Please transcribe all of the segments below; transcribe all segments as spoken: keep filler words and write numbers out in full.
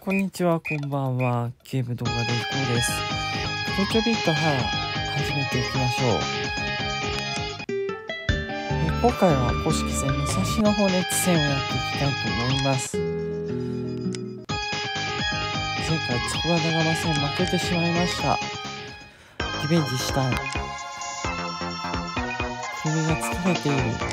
こんにちは、こんばんは。ゲーム動画でいこうです。東京ビートは始めていきましょう。え今回は公式戦武蔵野放熱戦をやっていきたいと思います。前回筑波長間戦負けてしまいました。リベンジしたい。首が疲れている。ちょ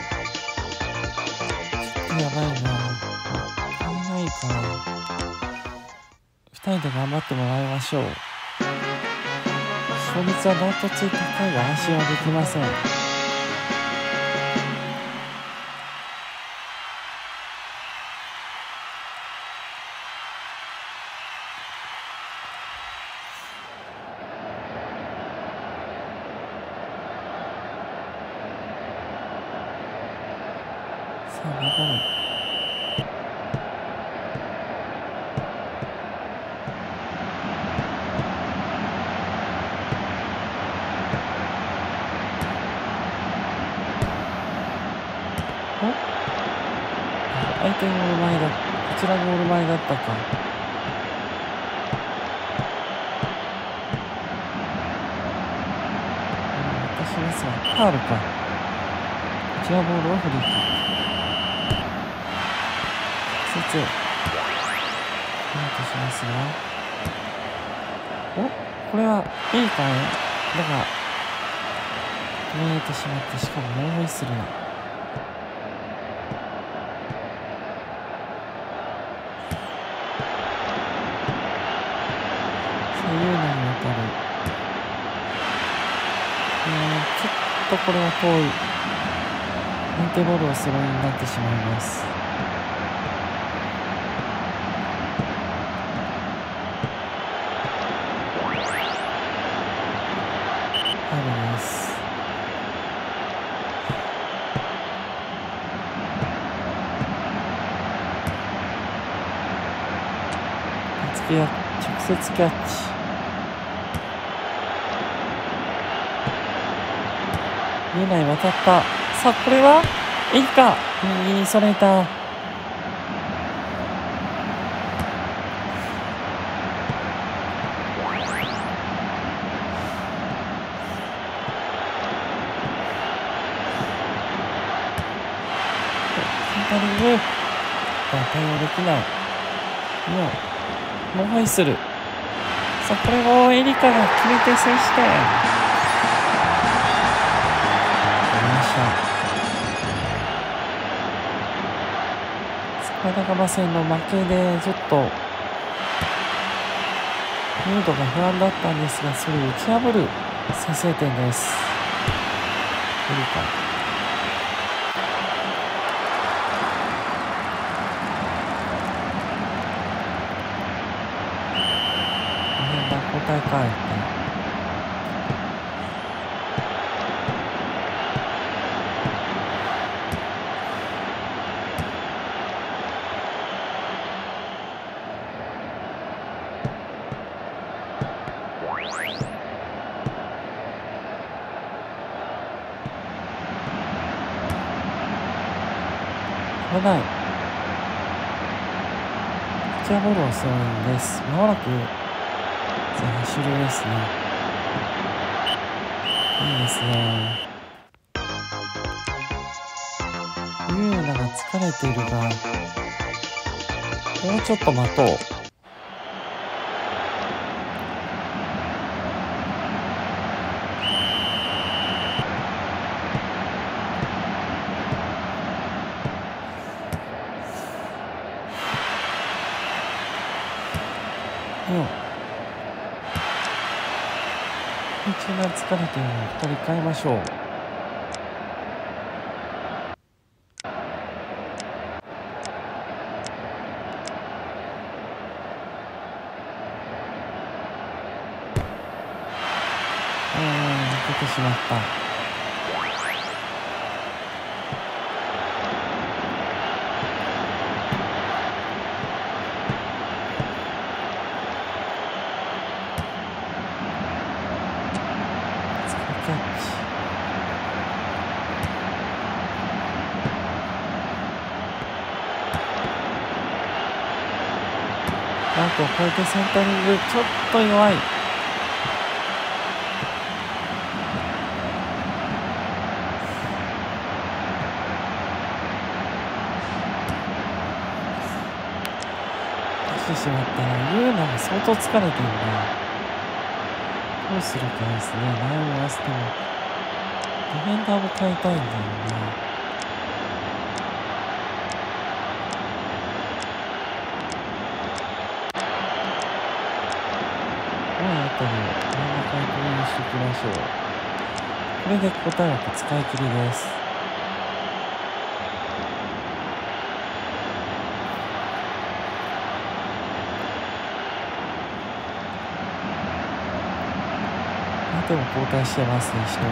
っとやばいな。もったいないかな。ふたりで頑張ってもらいましょう。勝率はダントツに高いが安心はできません。さあ、頑張る。相手ゴール前だ。こちらゴール前だったか。私ですが、ファウルか。こちらボールをフリーキック。直接、フォートしますが。お、これはいいかい。だが、見えてしまって、しかもノーホイッスルだ。優奈に渡る。うん、ちょっとこれは遠い。相手ボールをスローインになってしまいます。春です。つけや直接キャッチ。見えない、渡った。さあ、これはいいか。右にそれた。センタリング。対応できない。もうノーホイッスル。さあ、これをエリカが決めて制して。筑波長間戦の負けでちょっとムードが不安だったんですが、それを打ち破る先制点です。エリカ。交代かいって。危ない。こちらボールはスローインです。まもなく前半終了ですね。いいですね。優奈が疲れているが、もうちょっと待とう。よ一番疲れているのでふたり変えましょう。うん、負けてしまった。キャッチ。 マークを超えてセンタリング、ちょっと弱い。出してしまったら、ユーナが相当疲れてるんだ。どうするかですね。悩みます。でも、ディフェンダーも変えたいんだよね。真ん中に投入していきましょう。これで答え枠使い切りです。相手も交代してますね、一人。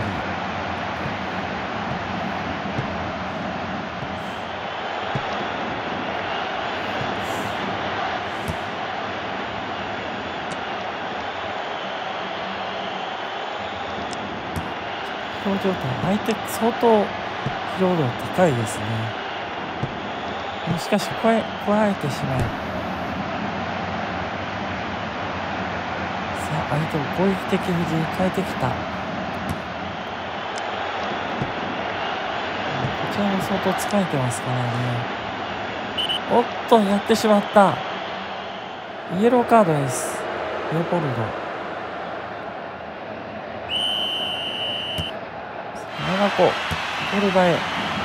疲労状態、相手相当疲労度高いですね。しかしこえこらえてしまう。さあ相手を攻撃的布陣に変えてきた。こちらも相当疲れてますからね。おっとやってしまった。イエローカードです。レオポルド。ななこゴルバへ。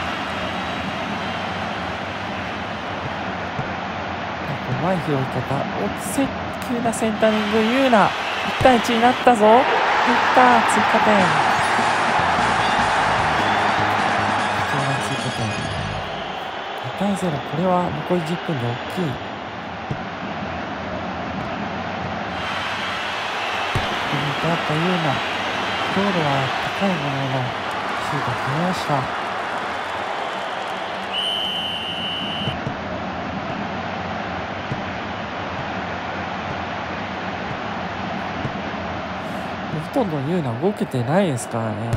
うまい拾い方。おせ急なセンタリング。ユーナいち対いちになったぞ。いった追加点。貴重な追加点。に対ゼロ。これは残りじゅっぷんで大きい。あったユーナ、強度は高いもののシュート決めました。ほとんどユーナ動けてないですからね。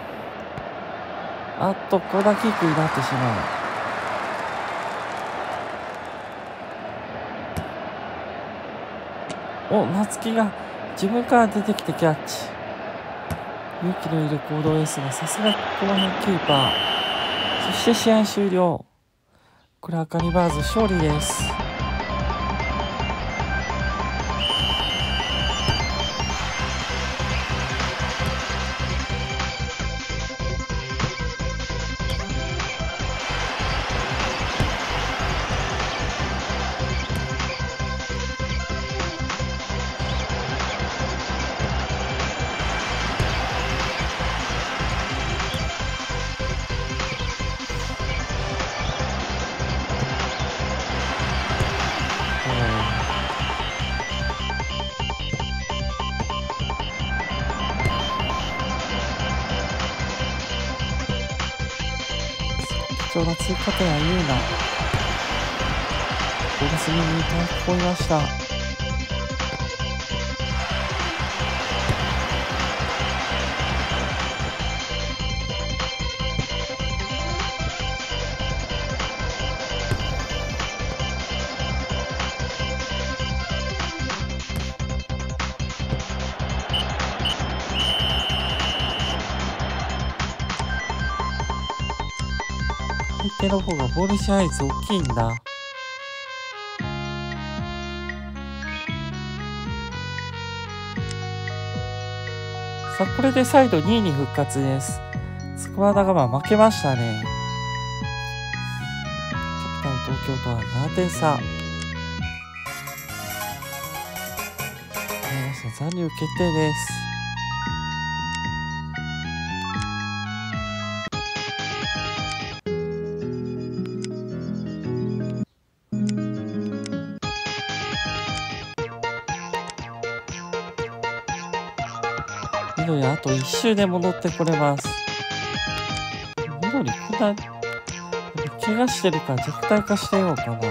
あっとコーナーキックになってしまう。お、夏希が自分から出てきてキャッチ。勇気のいる行動ですが、さすがこの辺キーパー。そして試合終了。これはカニバーズ勝利です。貴重な追加点はユーナ。ゴール隅に飛びました。相手の方がボール支配率大きいんだ。さあこれで再度にいに復活です。スクワダがまあ負けましたね。キャピタル東京とはななてん差。残留決定です。緑あと一周で戻ってこれます。緑こんな怪我してるから弱体化してようかな。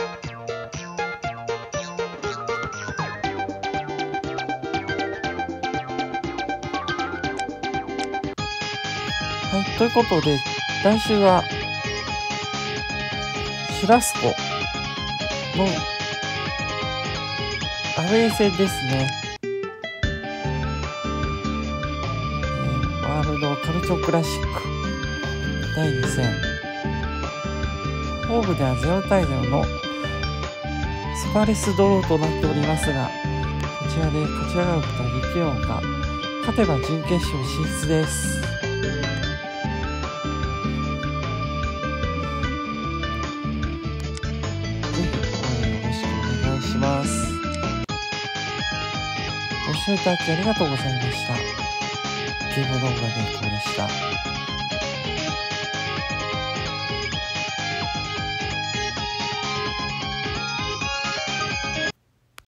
はい、ということで来週はシュラスコのアウェー戦ですね。えー、ワールドカルチョクラシックだいに戦。ホームではゼロたいゼロのスパレスドローとなっておりますが、こちらで勝ち上がることはできるのか。勝てば準決勝進出です。ご視聴いただきありがとうございました。ゲーム動画でこうでした。